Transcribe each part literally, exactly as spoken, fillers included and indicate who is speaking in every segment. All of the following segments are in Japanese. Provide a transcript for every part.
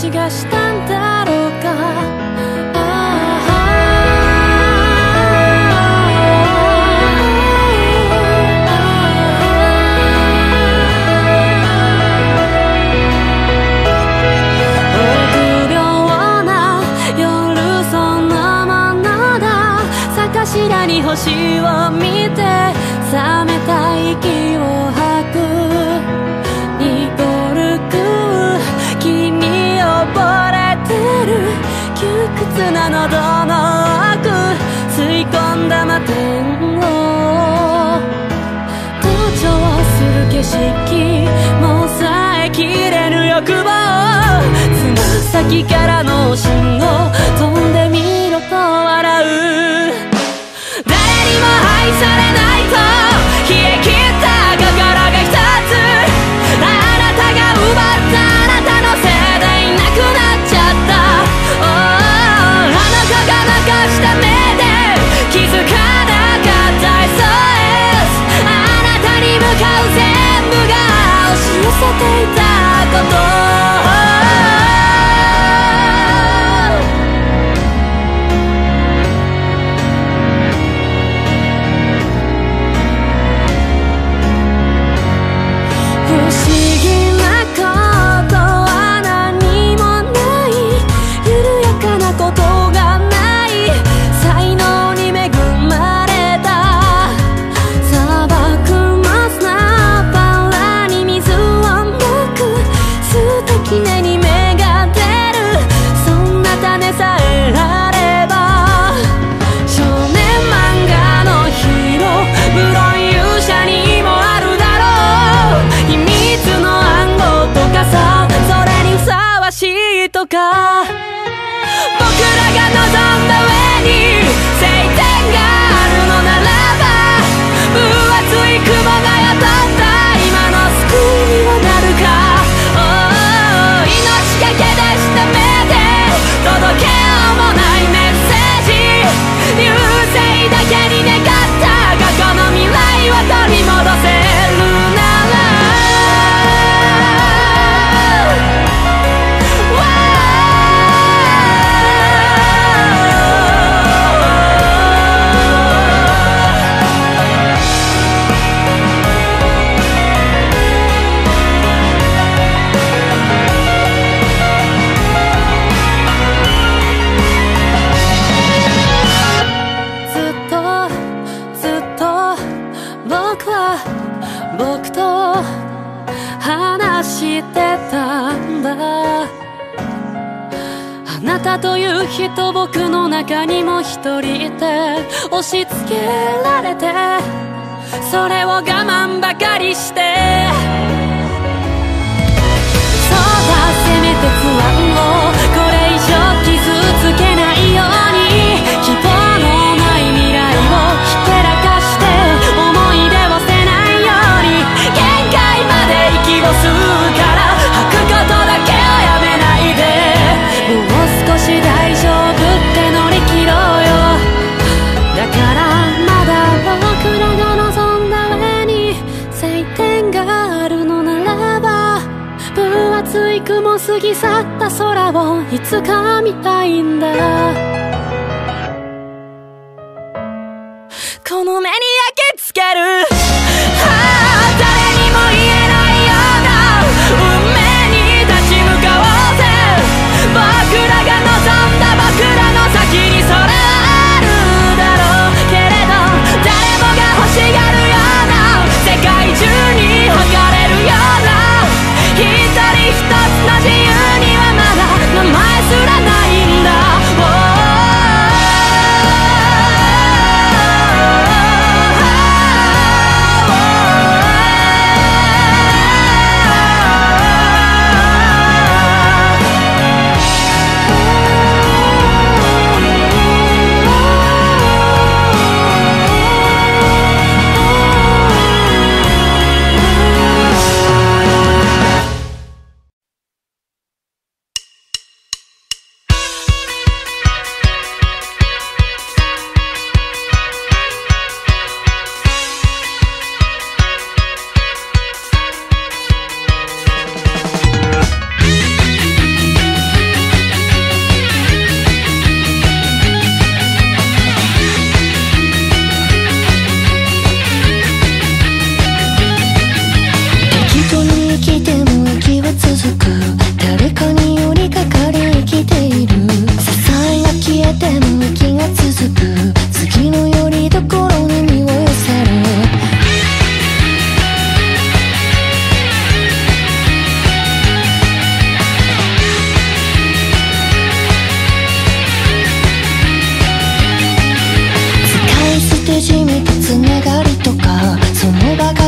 Speaker 1: 気がしたんだろうか。柱に星を見て冷めた息を吐く。濁る空気に溺れてる窮屈な喉の奥、吸い込んだ摩天を登場する景色も抑えきれぬ欲望。つま先からの信号飛んでみろと笑う。愛されないと冷え切った心が一つ、あなたが奪ったあなたのせいでいなくなっちゃった。 oh, あの子が残した目で気づかなかった エスオーエス。 あなたに向かう全部が押し寄せていたこと。とか僕らが望んだ上に晴天があるのならば、分厚い雲が雇った今の救いにはなるか。oh, 命がけでした目で届けようもないメッセージ。流星だけに願った過去の未来を取り戻せるなら、僕と話してたんだ。あなたという人僕の中にも一人いて、押し付けられてそれを我慢ばかりして、そうだせめて不安をこれ以上傷つけないように、希望のない未来をひけらかして思い出を捨てないように、限界まで息を吸うから吐くことだけをやめないで、もう少し大丈夫って乗り切ろうよ。だからまだ僕らが望んだ上に晴天があるのならば、分厚い雲過ぎ去った空をいつか見たいんだ。この目に焼き付ける、ああ誰にも言えないような運命に立ち向かおうぜ。僕らが望んだ僕らの先にそれはあるだろうけれど、誰もが欲しがるような世界中に誇れるような一人一つの自由にはまだ名前すらないんだ。oh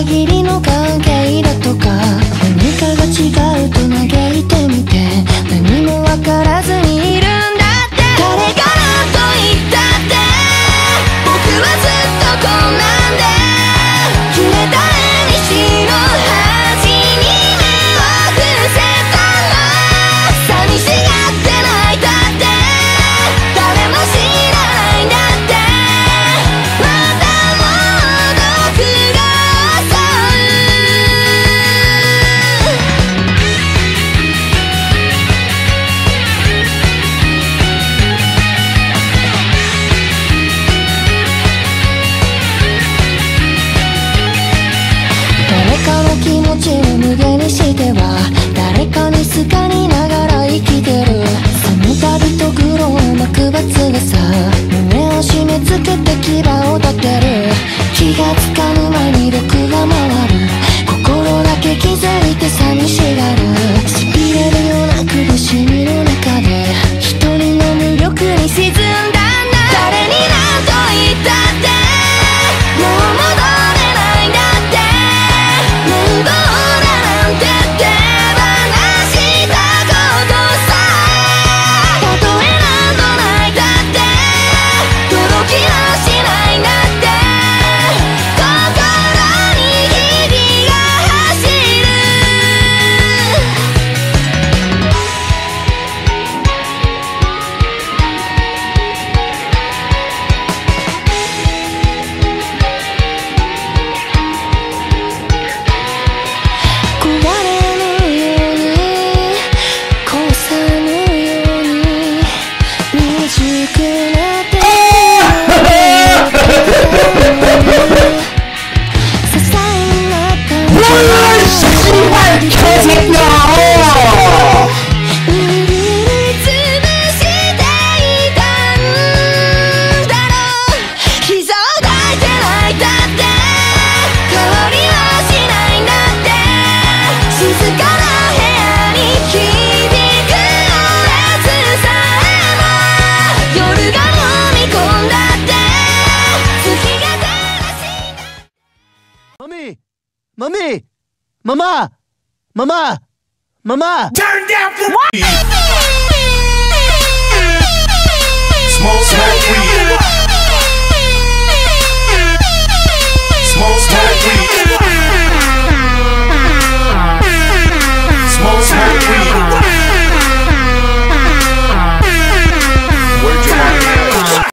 Speaker 2: 限りの関係だとか何かが違うと嘆いてみて何も分からずにいるんだって。誰が何と言ったって僕はずっとこんなんで揺れた縁石の端に目を伏せたの。寂しがって泣いたって誰も知らないんだって。またもう毒が襲誰かの気持ちを無限にしては誰かに好かれながら生きてる。その度と苦労を幕罰がさ胸を締め付けて牙を立てる。気がつかぬ間に毒が回る。心だけ気づいて寂しがる。痺れるような苦しみの中で一人の無力に沈んだんだ。誰に何と言ったってもう戻れないんだって。面倒だなんて手放したことさえたとえ何度泣いたって届きはしないんだって。心にひびが走る。壊れぬように壊さぬように未熟な手些細な感情握りつぶしていたんだろう。膝を抱いて泣いたって変わりはしないんだって。静かな部屋に響くオレツさえも夜が飲み込んだって月が照らした
Speaker 3: マミーマミーママママママ
Speaker 4: Turn down for what?